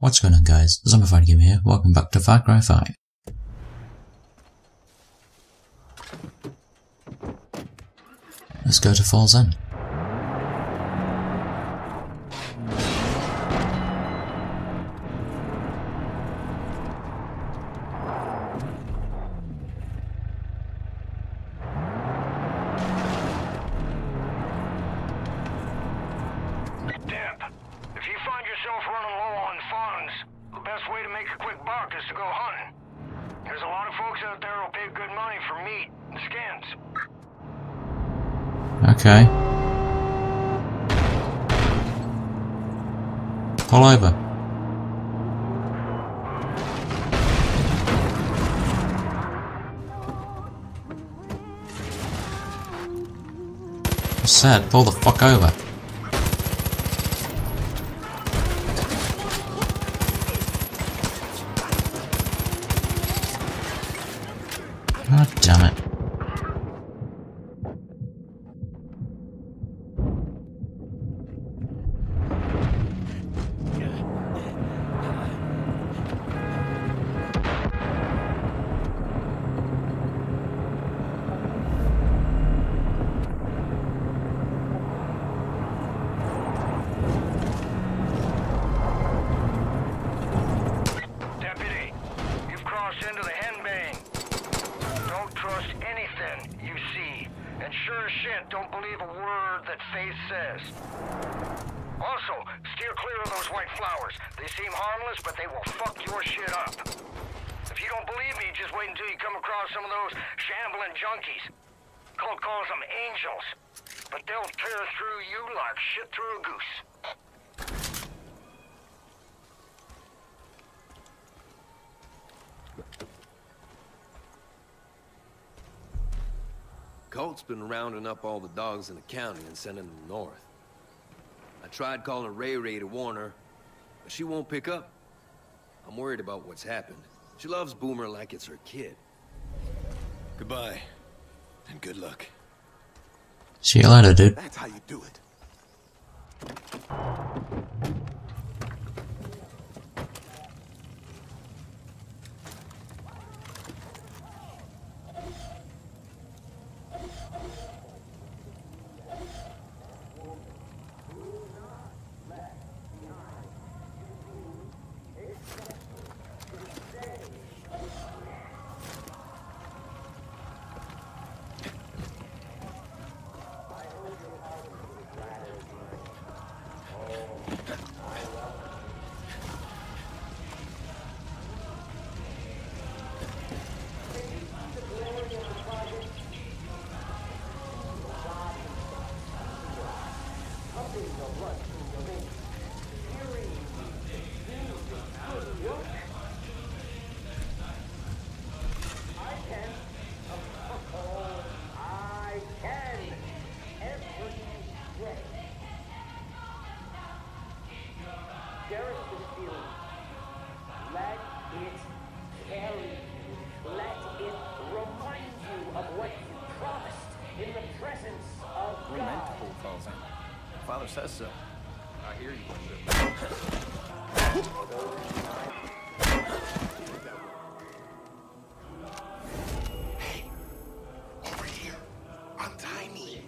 What's going on, guys? Zombified Gamer here. Welcome back to Far Cry 5. Let's go to Falls End. Okay. Pull over. I said, pull the fuck over. God damn it. Also, steer clear of those white flowers. They seem harmless, but they will fuck your shit up. If you don't believe me, just wait until you come across some of those shambling junkies. Cult calls them angels, but they'll tear through you like shit through a goose. Colt's been rounding up all the dogs in the county and sending them north. I tried calling Ray to warn her, but she won't pick up. I'm worried about what's happened. She loves Boomer like it's her kid. Goodbye, and good luck. See you later, dude. That's how you do it. Father says so. I hear you. Hey, over here. Untie me.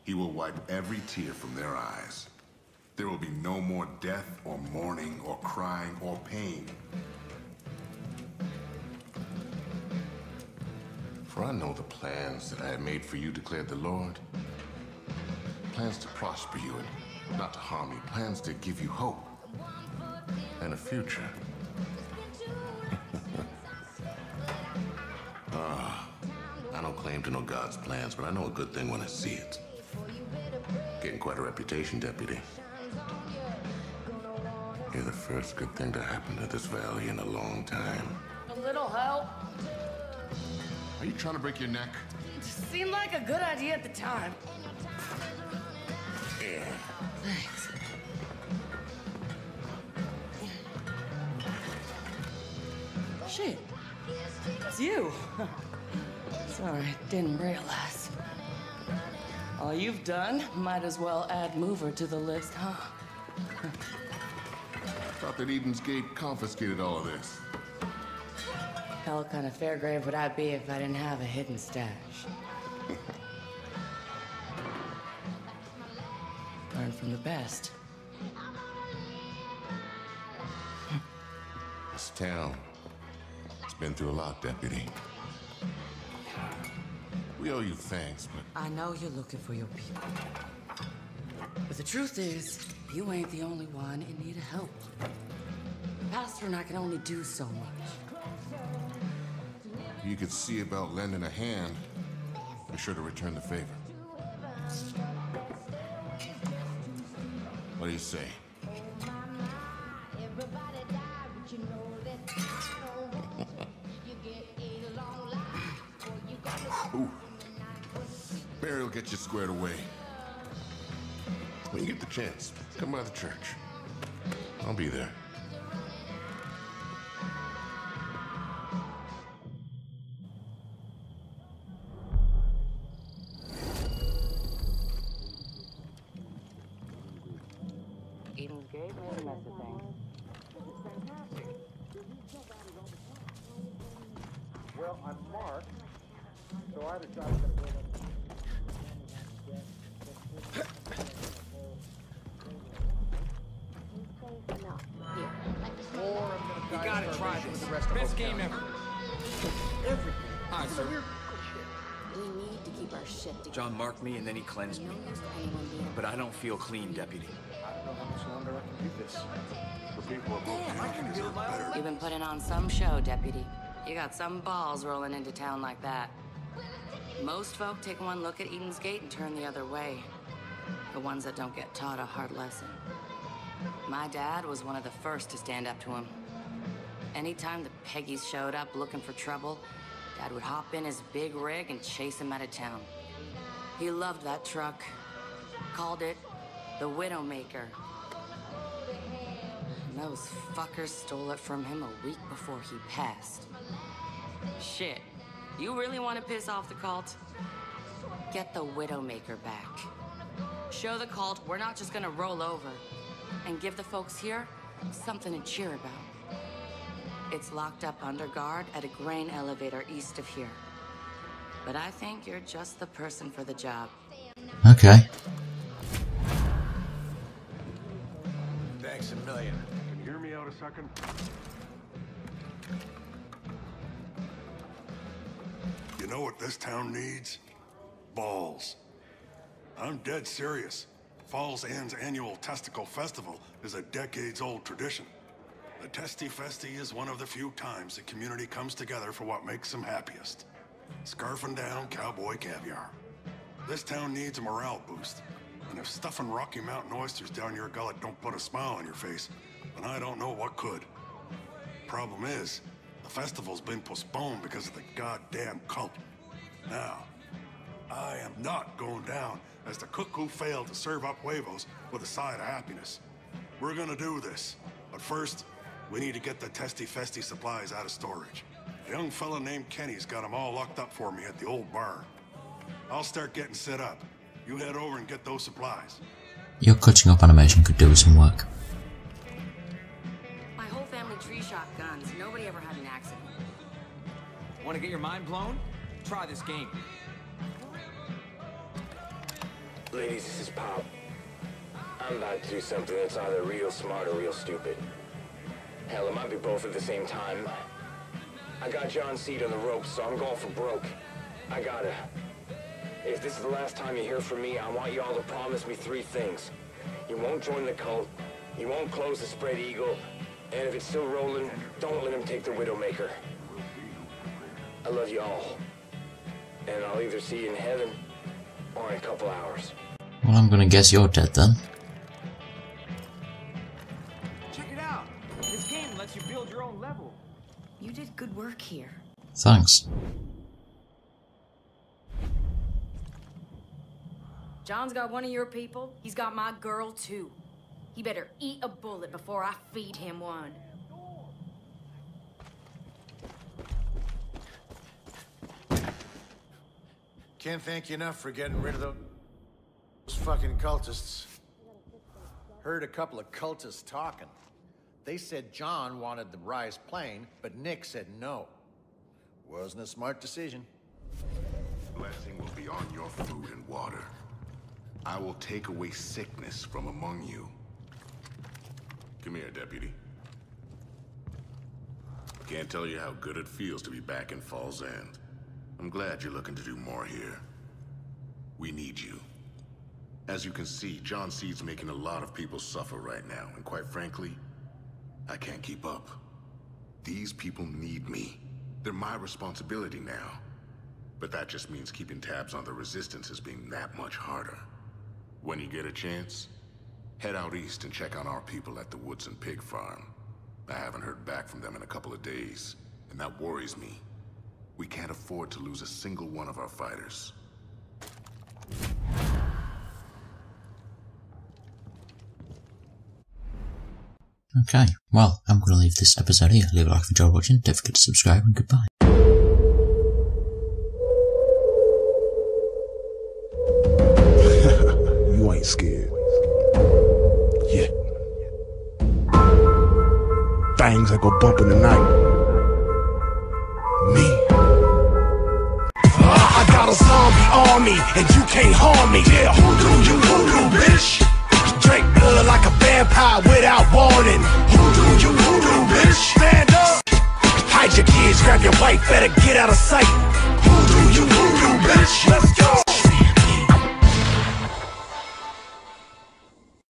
He will wipe every tear from their eyes. There will be no more death or mourning or crying or pain. For I know the plans that I have made for you, declared the Lord. Plans to prosper you and not to harm you. Plans to give you hope and a future. I don't claim to know God's plans, but I know a good thing when I see it. Getting quite a reputation, Deputy. You're the first good thing to happen to this valley in a long time. A little help. Are you trying to break your neck? It seemed like a good idea at the time. Yeah. Thanks. Shit. It's you. Sorry, didn't realize. All you've done, might as well add Mover to the list, huh? Thought that Eden's Gate confiscated all of this. Hell kind of fair grave would I be if I didn't have a hidden stash. Learn from the best. This town, it's been through a lot, Deputy. We owe you thanks, but... I know you're looking for your people. But the truth is, you ain't the only one in need of help. The pastor and I can only do so much. You could see about lending a hand. Be sure to return the favor. What do you say? Ooh. Barry will get you squared away. When you get the chance, come by the church. I'll be there. Eden's Gate made a mess of things. Well, I'm Mark, so I decided to go up. You gotta try this. Best game ever. Everything. Hi, sir. We need to keep our shit together. John marked me and then he cleansed me. No use to anyone being But I don't feel clean, Deputy. I don't know how much longer I can do this. The people of both counties are better. You've been putting on some show, Deputy. You got some balls rolling into town like that. Most folk take one look at Eden's Gate and turn the other way. The ones that don't get taught a hard lesson. My dad was one of the first to stand up to him. Anytime the Peggies showed up looking for trouble, Dad would hop in his big rig and chase him out of town. He loved that truck. Called it the Widowmaker. And those fuckers stole it from him a week before he passed. Shit, you really want to piss off the cult? Get the Widowmaker back. Show the cult we're not just gonna roll over. And give the folks here something to cheer about. It's locked up under guard at a grain elevator east of here. But I think you're just the person for the job. Okay. Thanks a million. Can you hear me out a second? You know what this town needs? Balls. I'm dead serious. Falls Inn's annual Testicle Festival is a decades-old tradition. The Testy Festy is one of the few times the community comes together for what makes them happiest. Scarfing down cowboy caviar. This town needs a morale boost. And if stuffing Rocky Mountain oysters down your gullet don't put a smile on your face, then I don't know what could. Problem is, the festival's been postponed because of the goddamn cult. Now, I am not going down as the cook who failed to serve up huevos with a side of happiness. We're gonna do this, but first, we need to get the Testy Festy supplies out of storage. A young fella named Kenny's got them all locked up for me at the old barn. I'll start getting set up. You head over and get those supplies. Your cutting up animation could do with some work. My whole family tree shot guns. Nobody ever had an accident. Want to get your mind blown? Try this game. Ladies, this is Pop. I'm about to do something that's either real smart or real stupid. Hell, it might be both at the same time. I got John Seed on the ropes, so I'm going for broke. I gotta. If this is the last time you hear from me, I want you all to promise me 3 things. You won't join the cult, you won't close the Spread Eagle, and if it's still rolling, don't let him take the Widowmaker. I love you all. And I'll either see you in heaven or in a couple hours. Well, I'm gonna guess you're dead then. Check it out. This game lets you build your own level. You did good work here. Thanks. John's got one of your people. He's got my girl, too. He better eat a bullet before I feed him one. Can't thank you enough for getting rid of those fucking cultists. Heard a couple of cultists talking. They said John wanted the Rise plane, but Nick said no. Wasn't a smart decision. Blessing will be on your food and water. I will take away sickness from among you. Come here, Deputy. Can't tell you how good it feels to be back in Falls End. I'm glad you're looking to do more here. We need you. As you can see, John Seed's making a lot of people suffer right now, and quite frankly, I can't keep up. These people need me. They're my responsibility now. But that just means keeping tabs on the Resistance is being that much harder. When you get a chance, head out east and check on our people at the Woodson Pig Farm. I haven't heard back from them in a couple of days, and that worries me. We can't afford to lose a single one of our fighters. Okay, well, I'm going to leave this episode here. Leave a like if you enjoyed watching. Don't forget to subscribe, and goodbye. You ain't scared. Yeah. Things that go bump in the night. Me. I got a zombie army, and you can't harm me. Yeah, hoodoo, bitch. Drink blood like a vampire without warning. Hoodoo, bitch. Stand up. Hide your kids, grab your wife, better get out of sight. Hoodoo, bitch. Let's go.